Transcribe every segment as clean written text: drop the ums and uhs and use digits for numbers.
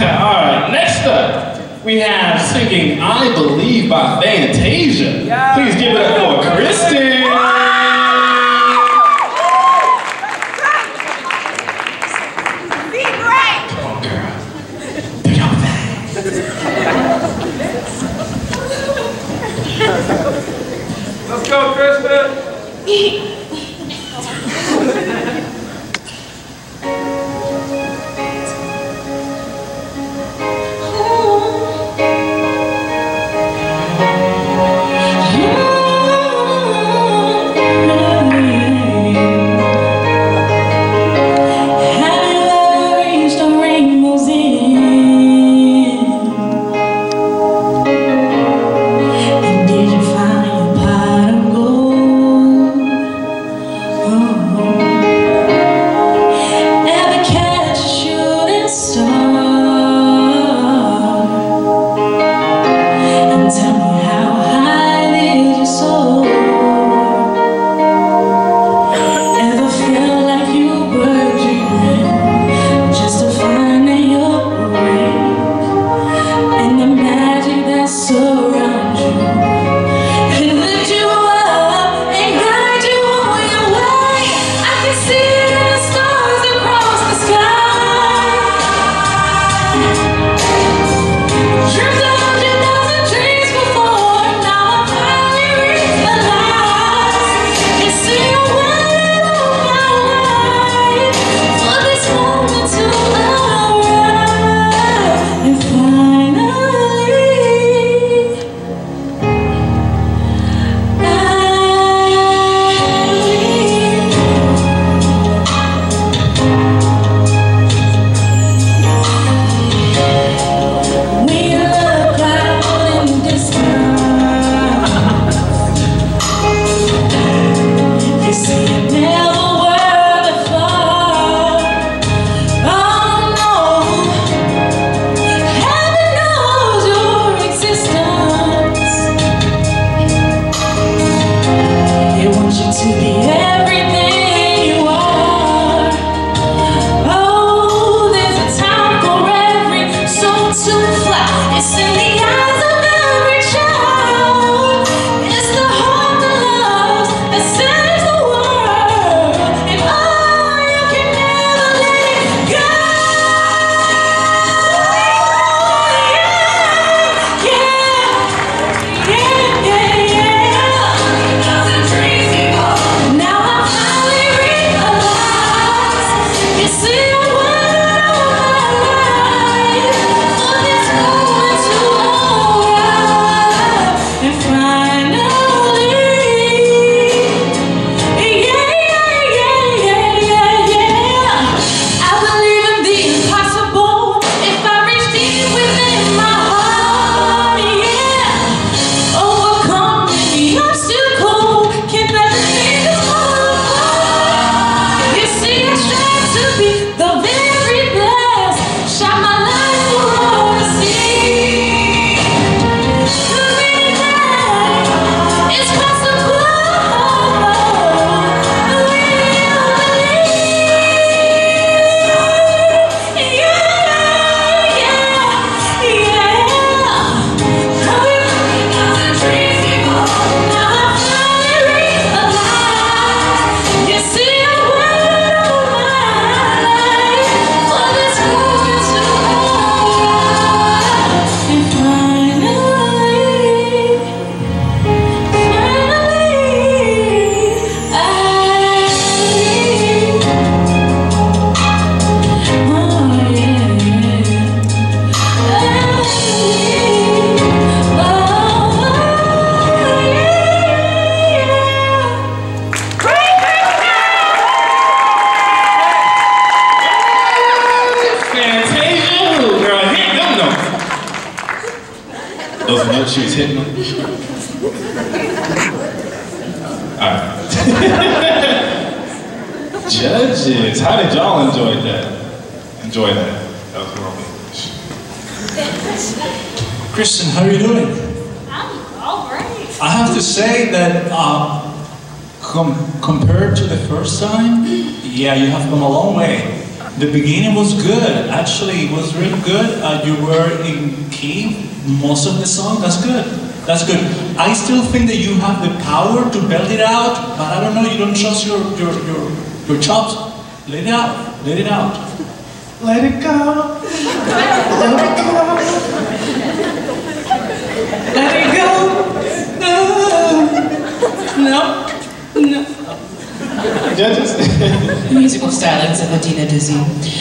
Alright, next up, we have singing I Believe by Fantasia. Yeah. Please give it up for Kristen. Be great. Come on, girl. Do your thing. Let's go, Kristen. Those notes she was hitting them. Alright. Judges, how did y'all enjoy that? That was wrong English. Kristen, how are you doing? I'm all right. I have to say that compared to the first time, yeah, you have come a long way. the beginning was good. Actually, it was really good. You were in key most of the song. That's good. That's good. I still think that you have the power to belt it out, but I don't know. You don't trust your chops. Let it out. Let it out. Let it go. Let it go. Let it go. No. No. Judges? Musical stylings of Adina Dizzy.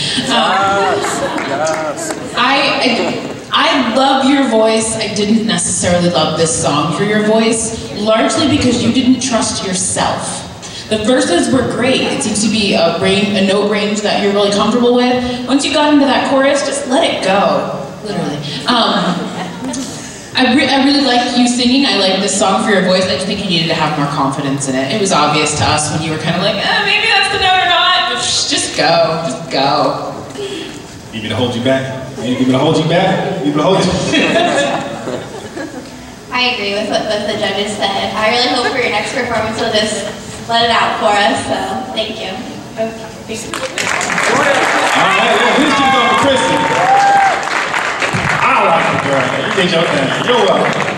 I love your voice. I didn't necessarily love this song for your voice, largely because you didn't trust yourself. The verses were great. It seems to be a note range that you're really comfortable with. Once you got into that chorus, just let it go, literally. I really like you singing. I like this song for your voice. I just think you needed to have more confidence in it. It was obvious to us when you were kind of like, maybe that's the note or not. Just go. Just go. You mean to hold you back? You mean to hold you back? You mean to hold you I agree with what both the judges said. I really hope for your next performance you'll just let it out for us, so thank you. All right, please keep going for Kristen. I like it, girl. You did your thing. You're welcome.